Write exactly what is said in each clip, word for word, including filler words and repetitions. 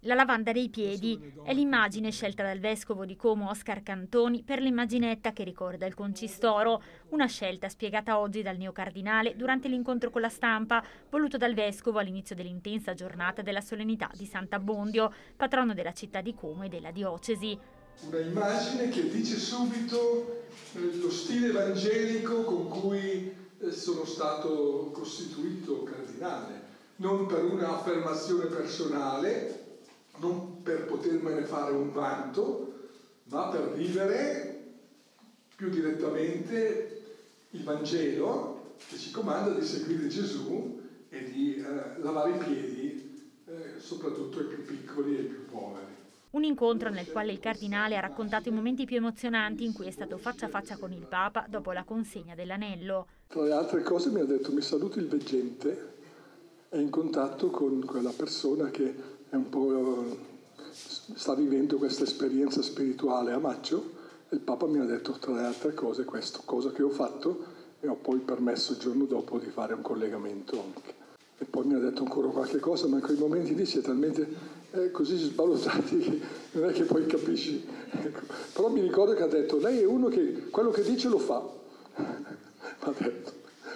La lavanda dei piedi è l'immagine scelta dal vescovo di Como Oscar Cantoni per l'immaginetta che ricorda il concistoro, una scelta spiegata oggi dal neocardinale durante l'incontro con la stampa voluto dal vescovo all'inizio dell'intensa giornata della solennità di Sant'Abbondio, patrono della città di Como e della diocesi. Una immagine che dice subito lo stile evangelico con cui sono stato costituito cardinale, non per una affermazione personale, non per potermene fare un vanto, ma per vivere più direttamente il Vangelo che ci comanda di seguire Gesù e di eh, lavare i piedi eh, soprattutto ai più piccoli e ai più poveri. Un incontro nel quale il cardinale ha raccontato i momenti più emozionanti in cui è stato faccia a faccia con il Papa dopo la consegna dell'anello. Tra le altre cose mi ha detto: mi saluti il veggente, è in contatto con quella persona che è un po' sta vivendo questa esperienza spirituale a maggio, e il Papa mi ha detto tra le altre cose questo, cosa che ho fatto, e ho poi permesso il giorno dopo di fare un collegamento anche. E poi mi ha detto ancora qualche cosa, ma in quei momenti lì si è talmente eh, così sballottati che non è che poi capisci. Ecco. Però mi ricordo che ha detto: lei è uno che quello che dice lo fa. Mi ha detto.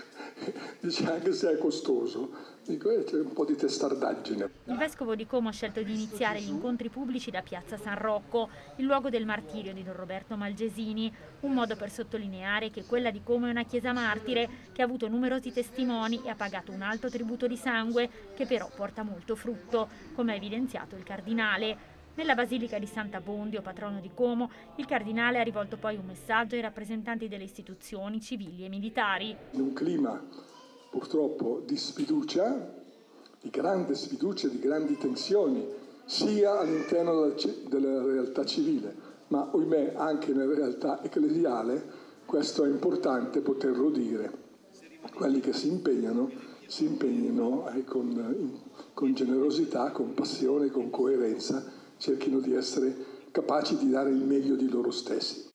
Dice, anche se è costoso. Dico, eh, c'è un po' di testardaggine. Il vescovo di Como ha scelto di iniziare gli incontri pubblici da Piazza San Rocco, il luogo del martirio di Don Roberto Malgesini, un modo per sottolineare che quella di Como è una chiesa martire che ha avuto numerosi testimoni e ha pagato un alto tributo di sangue che però porta molto frutto, come ha evidenziato il cardinale. Nella Basilica di Sant'Abbondio, patrono di Como, il cardinale ha rivolto poi un messaggio ai rappresentanti delle istituzioni civili e militari. In un clima purtroppo di sfiducia, di grande sfiducia, di grandi tensioni, sia all'interno della realtà civile, ma ohimè anche nella realtà ecclesiale, questo è importante poterlo dire. Quelli che si impegnano, si impegnino eh, con, con generosità, con passione, con coerenza, cerchino di essere capaci di dare il meglio di loro stessi.